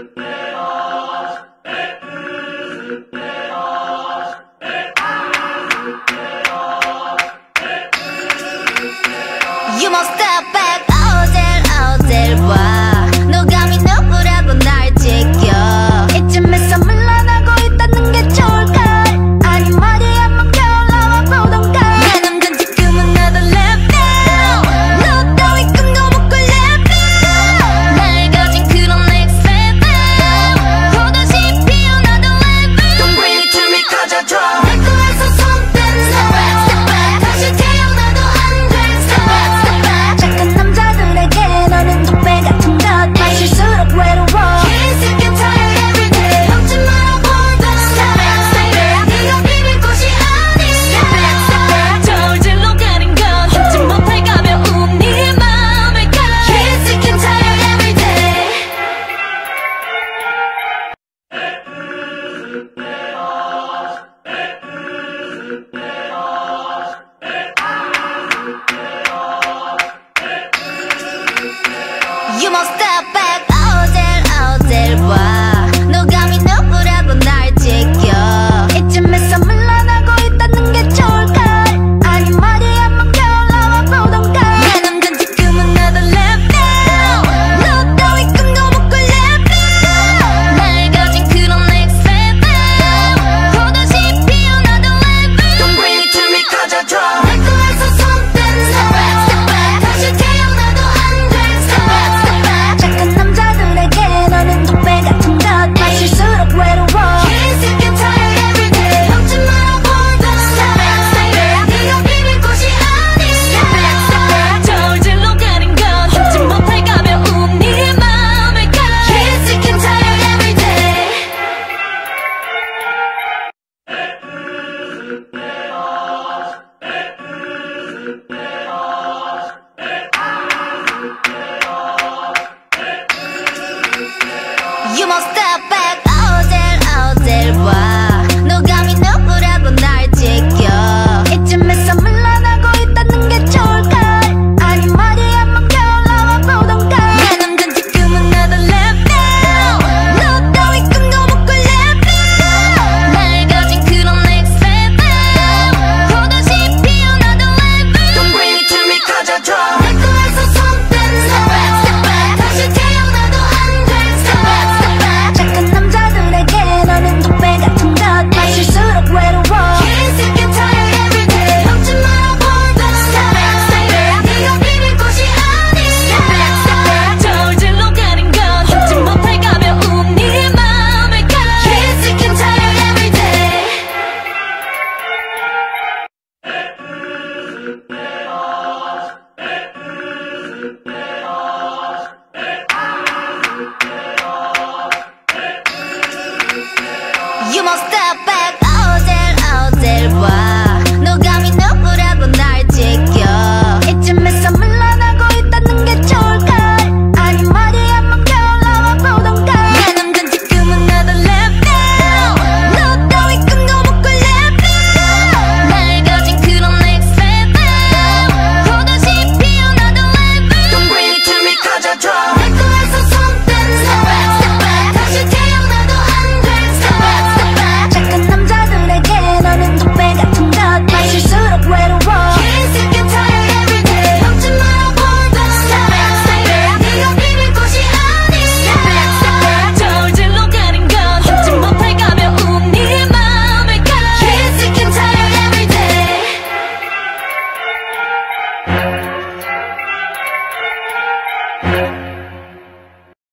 You must step back. 어딜 봐. 너 감히 누구라고 날 지켜. 이쯤에서 물러나고 있다는 게 좋을까? 아니 말이 안 먹혀 나와 보던가. 내 남잔 지금은 another level. 너 따위 끈도 묶을 level. 날 가진 그런 next level. 보다시 피어 another level. Don't bring it to me cause I draw. 내 거에서 손댄스. Step back, step back. 다시 태어나도 안 돼. Step back, step back. 착한 남자들에게 너는 독배 같은 것. 마실수록 외로워. Can't sick and tired every day. 먹지 마라 보던. Step back, step back. 네가 비빌 곳이 아니. Step back, step back. 저울질로 가린 건 참지 못할 가벼운 네 마음일까. Can't sick and tired every day. You must step back. 어딜 봐. 너 감히 누구라고 날 지켜. 이쯤에서 물러나고 있다는 게 좋을까? 아니 말이 안 먹혀 나와 보던가. 내 남잔 지금은 another level. 너 따위 끈도 묶을 level. 날 가진 그런 next level. 보다시 피어 another level. Don't bring it to me cause I draw. 내 거에서 손댄스. Step back, step back. 다시 태어나도 안 돼. Step back, step back. 착한 남자들에게 너는 독배 같은 것. 마실수록 외로워. Can't sick and tired every day. 먹지 마라 보던. Step back, step back. 네가 비빌 곳이 아니. Step back, step back. 저울질로 가린 건 참지 못할 가벼운 네 마음일까. Can't sick and tired every day. You must